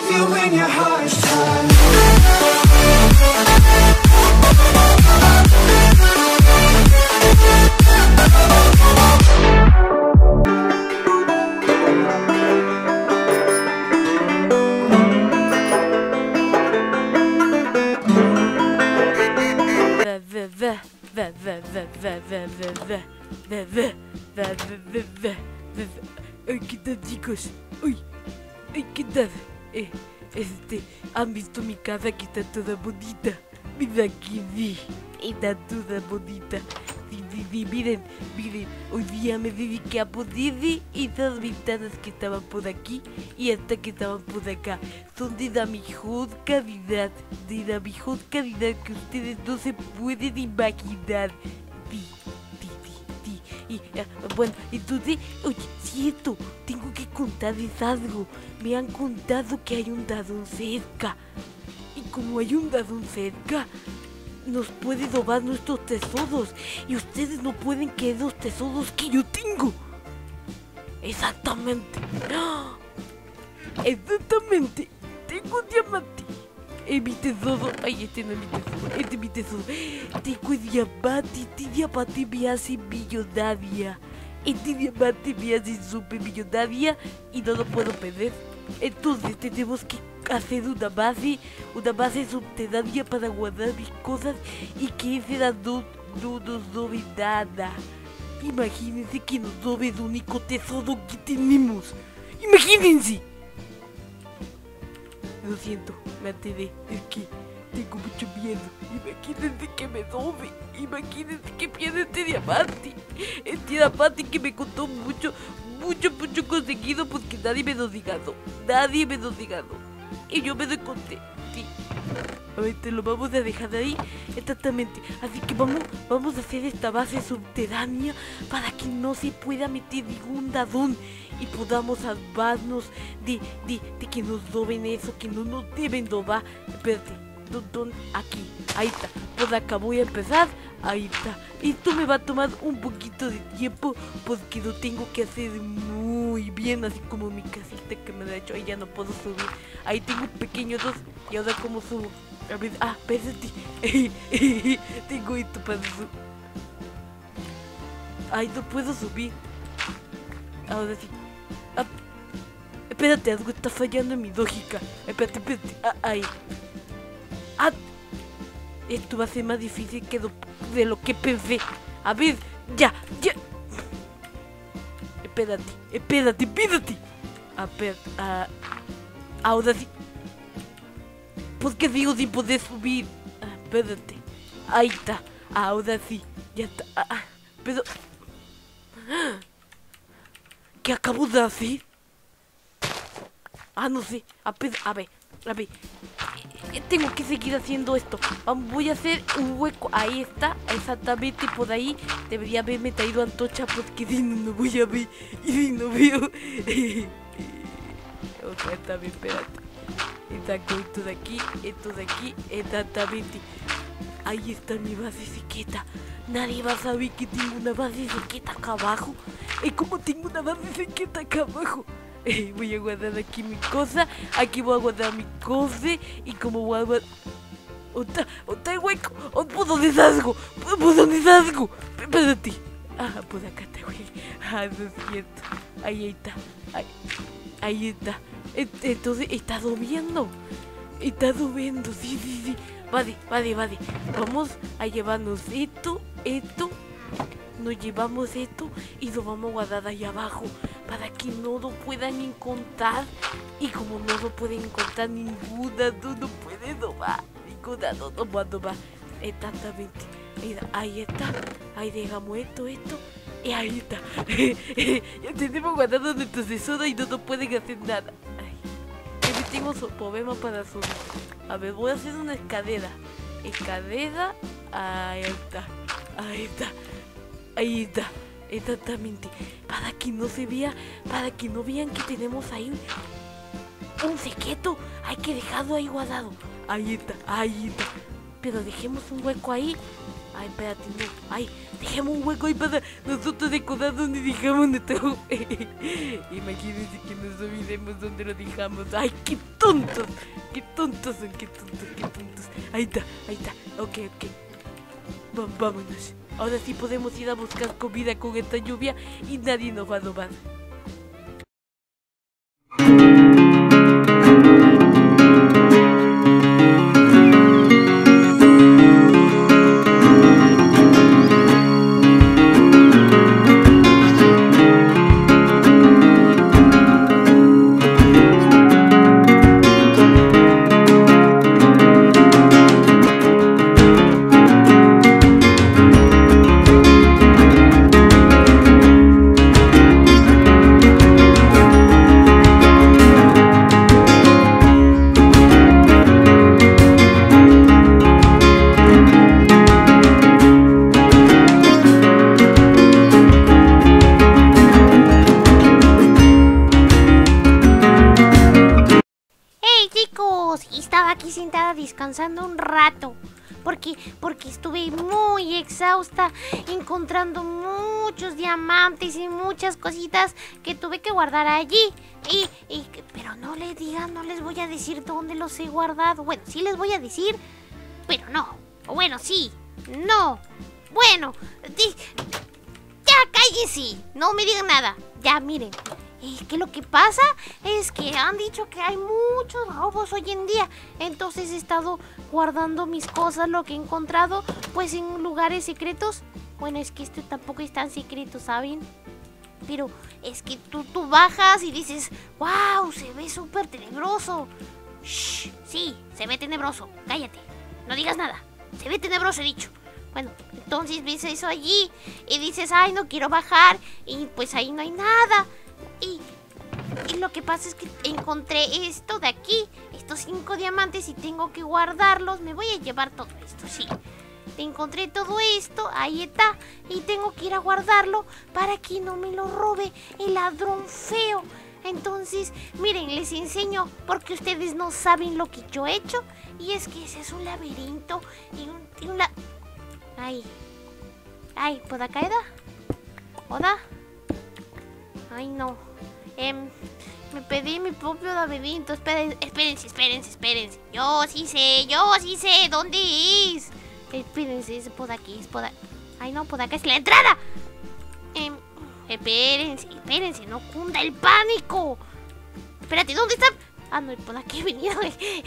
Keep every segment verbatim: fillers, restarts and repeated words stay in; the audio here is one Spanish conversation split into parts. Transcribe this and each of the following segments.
feel when your heart is tired. Ay, ¿qué tal, chicos? Uy, ay, ¿qué tal? Eh, este, ¿han visto mi casa que está toda bonita? Mira aquí, sí, está toda bonita. Sí, sí, sí, miren, miren, hoy día me dediqué a poner esas ventanas que estaban por aquí y hasta que estaban por acá. Son de la mejor calidad, de la mejor calidad que ustedes no se pueden imaginar. Sí, sí, sí, sí. Y, uh, bueno, entonces, oye, cierto, tengo que contarles algo. Me han contado que hay un dragón cerca. Y como hay un dragón cerca, nos puede robar nuestros tesoros. Y ustedes no pueden querer los tesoros que yo tengo. Exactamente. ¡Ah! Exactamente. Tengo un diamante. Es mi tesoro. Ay, este no es mi tesoro. Este es mi tesoro. Tengo el diamante. Este diamante me hace millonaria. Este diamante me hace super millonaria y no lo puedo perder. Entonces tenemos que hacer una base, una base subterránea para guardar mis cosas y que ese no, no nos robe nada. Imagínense que nos robe el único tesoro que tenemos. Imagínense. Lo siento, me alteré, es que tengo mucho miedo. Imagínense que me robe. Imagínense que pierda este diamante. Este diamante que me costó mucho, mucho, mucho conseguido porque nadie me lo regaló. Nadie me lo regaló. Y yo me lo encontré. Sí. A ver, te lo vamos a dejar ahí. Exactamente. Así que vamos, vamos a hacer esta base subterránea para que no se pueda meter ningún dragón y podamos salvarnos de, de, de que nos roben eso, que no nos deben robar. Espérate, ¿dónde? Aquí, ahí está. Por acá voy a empezar. Ahí está. Esto me va a tomar un poquito de tiempo porque lo tengo que hacer muy bien, así como mi casita que me lo ha hecho. Ahí ya no puedo subir. Ahí tengo un pequeño dos. Y ahora cómo subo. A ver, ah, espérate. Tengo esto para subir. Ay, no puedo subir. Ahora sí. Ah, espérate, algo está fallando en mi lógica. Espérate, espérate. Ah, ahí. Ah, esto va a ser más difícil que lo, de lo que pensé. A ver, ya, ya. Espérate, espérate, espérate. A ver, ah, ahora sí. ¿Por qué sigo sin poder subir? Ah, espérate. Ahí está. Ahora sí. Ya está. Ah, ah, pero... ¿Qué acabo de hacer? Ah, no sé. A ver, a ver, a ver. Tengo que seguir haciendo esto. Voy a hacer un hueco. Ahí está, exactamente por ahí. Debería haberme traído antorcha porque si no, no voy a ver. Y si no veo. Otra vez también, espérate. Exacto, esto de aquí, esto de aquí, exactamente. Ahí está mi base secreta. Nadie va a saber que tengo una base secreta acá abajo. Es como tengo una base secreta acá abajo. Eh, voy a guardar aquí mi cosa. Aquí voy a guardar mi cofre. Y como voy a guardar... ¿Otra? ¿Otra el hueco? ¿O por dónde salgo? ¿Por dónde salgo? Espérate. Ah, por acá te voy. Ah, no es cierto. Ahí está. Ahí, ahí está. Entonces está lloviendo. Está lloviendo, sí, sí, sí. Vale, vale, vale. Vamos a llevarnos esto, esto. Nos llevamos esto y lo vamos a guardar ahí abajo para que no lo puedan encontrar. Y como no lo pueden encontrar ninguna, no lo pueden robar. Ninguna no lo va a robar. Exactamente. Mira, ahí está. Ahí dejamos esto, esto. Y ahí está. Ya tenemos guardado nuestro tesoro y no nos pueden hacer nada. Ay, tengo su problema para subir. A ver, voy a hacer una escalera. Escalera. Ahí está. Ahí está. Ahí está. Exactamente. Para que no se vea. Para que no vean que tenemos ahí un, un secreto. Hay que dejarlo ahí guardado. Ahí está. Ahí está. Pero dejemos un hueco ahí. Ay, espérate, no. Ay, Dejemos un hueco ahí para nosotros decorar donde dejamos nuestro... Imagínense que nos olvidemos donde lo dejamos. ¡Ay, qué tontos! ¡Qué tontos son! ¡Qué tontos! ¡Qué tontos! Ahí está, ahí está. Ok, ok. Va- vámonos. Ahora sí podemos ir a buscar comida con esta lluvia y nadie nos va a robar. Estaba aquí sentada descansando un rato porque, porque estuve muy exhausta encontrando muchos diamantes y muchas cositas que tuve que guardar allí y, y pero no les digan, no les voy a decir dónde los he guardado. Bueno, sí les voy a decir, pero no. Bueno, sí, no. Bueno, di, ya cállese, no me digan nada. Ya, miren. Es que lo que pasa es que han dicho que hay muchos robos hoy en día. Entonces he estado guardando mis cosas, lo que he encontrado, pues en lugares secretos. Bueno, es que esto tampoco es tan secreto, ¿saben? Pero es que tú, tú bajas y dices, wow, se ve súper tenebroso. Shh, sí, se ve tenebroso, cállate, no digas nada. Se ve tenebroso, he dicho. Bueno, entonces ves eso allí y dices, ay, no quiero bajar. Y pues ahí no hay nada. Y, y lo que pasa es que encontré esto de aquí, estos cinco diamantes y tengo que guardarlos. Me voy a llevar todo esto, sí. Encontré todo esto, ahí está. Y tengo que ir a guardarlo para que no me lo robe el ladrón feo. Entonces, miren, les enseño porque ustedes no saben lo que yo he hecho. Y es que ese es un laberinto y un... Y un la... Ay, ay, ¿por acá era? ¿Oda? Ay, no. Eh, me pedí mi propio laberinto. Esperen, espérense, espérense, espérense. Yo sí sé, yo sí sé dónde es. Espérense, es por aquí, es por aquí. Ay, no, por acá es la entrada. Eh, espérense, espérense, no cunda el pánico. Espérate, ¿dónde está? Ah, no, por aquí he venido.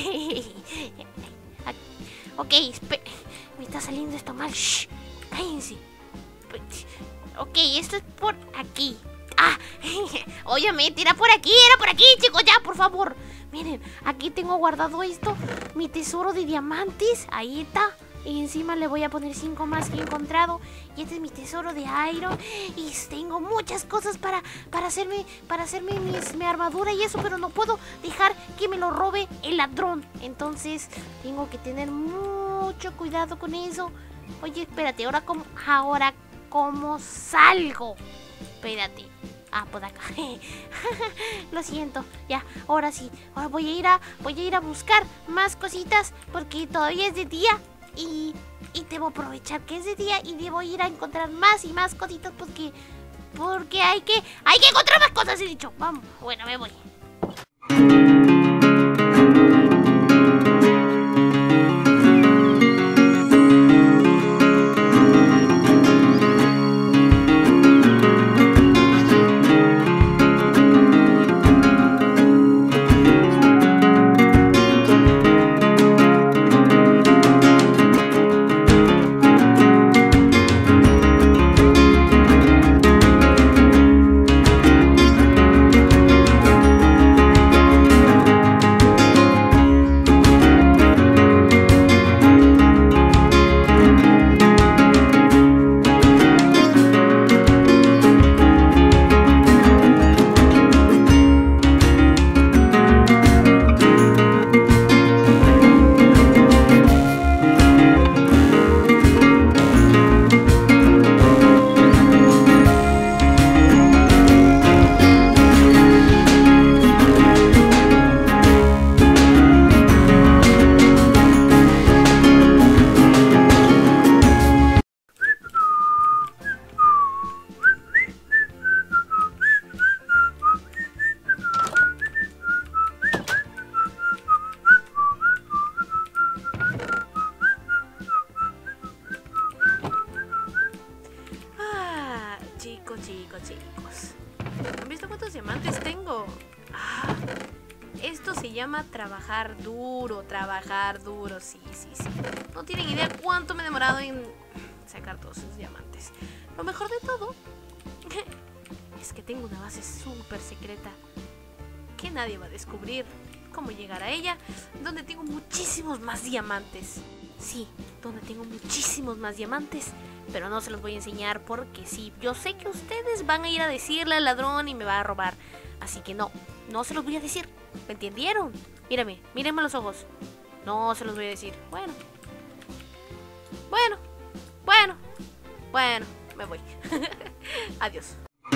Ok, espera. Me está saliendo esto mal. Shh, cállense. Ok, esto es por aquí. Ah, obviamente era por aquí, era por aquí, chicos, ya, por favor. Miren, aquí tengo guardado esto, mi tesoro de diamantes, ahí está. Y encima le voy a poner cinco más que he encontrado. Y este es mi tesoro de iron. Y tengo muchas cosas para, para hacerme, para hacerme mis, mi armadura y eso, pero no puedo dejar que me lo robe el ladrón. Entonces tengo que tener mucho cuidado con eso. Oye, espérate, ahora cómo, ahora cómo salgo. Espérate. Ah, por acá. Lo siento. Ya, ahora sí. Ahora voy a ir a voy a ir a buscar más cositas porque todavía es de día y, y debo aprovechar que es de día y debo ir a encontrar más y más cositas porque porque hay que hay que encontrar más cosas, he dicho. Vamos. Bueno, me voy. le llama trabajar duro, trabajar duro, sí, sí, sí. No tienen idea cuánto me he demorado en sacar todos esos diamantes. Lo mejor de todo es que tengo una base súper secreta que nadie va a descubrir cómo llegar a ella, donde tengo muchísimos más diamantes. Sí, donde tengo muchísimos más diamantes, pero no se los voy a enseñar porque sí, yo sé que ustedes van a ir a decirle al ladrón y me va a robar. Así que no, no se los voy a decir. ¿Me entendieron? Mírame, mírenme los ojos. No se los voy a decir. Bueno. Bueno. Bueno. Bueno, me voy. Adiós.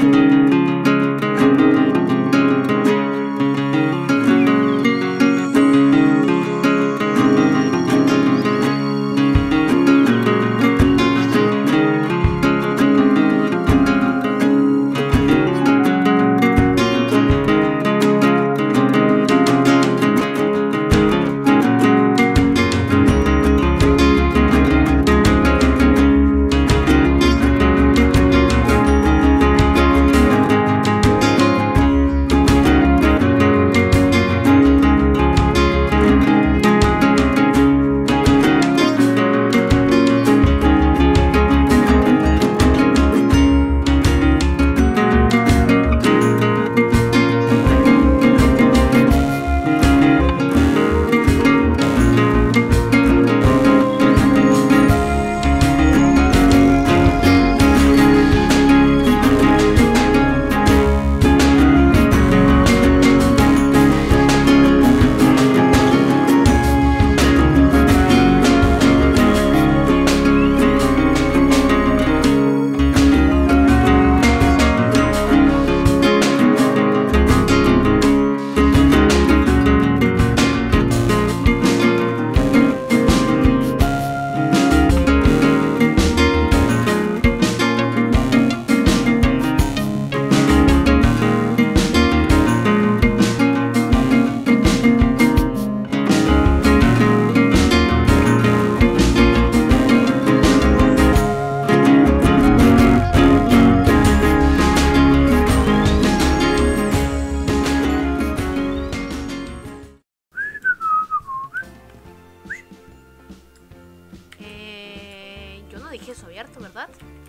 Dejé eso abierto, ¿verdad?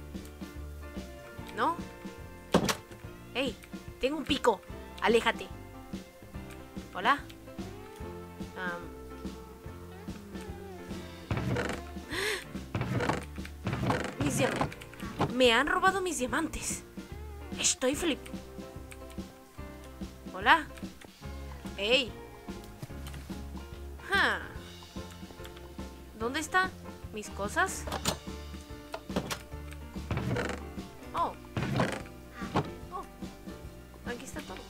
¿No? ¡Ey! Tengo un pico. Aléjate. ¿Hola? Um... Mis diamantes. Me han robado mis diamantes. Estoy flip. ¿Hola? ¡Ey! Huh. ¿Dónde están mis cosas? Oh. Oh. Aquí está todo.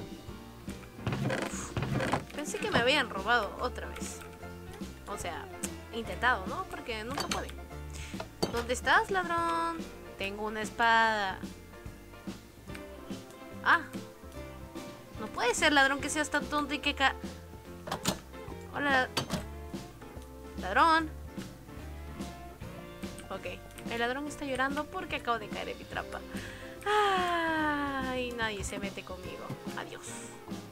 Uf. Pensé que me habían robado otra vez. O sea, intentado, ¿no? Porque nunca puede. ¿Dónde estás, ladrón? Tengo una espada. Ah. No puede ser, ladrón, que seas tan tonto y que ca... Hola. Ladrón. Ok. El ladrón está llorando porque acabo de caer en mi trampa. Ay, nadie se mete conmigo. Adiós.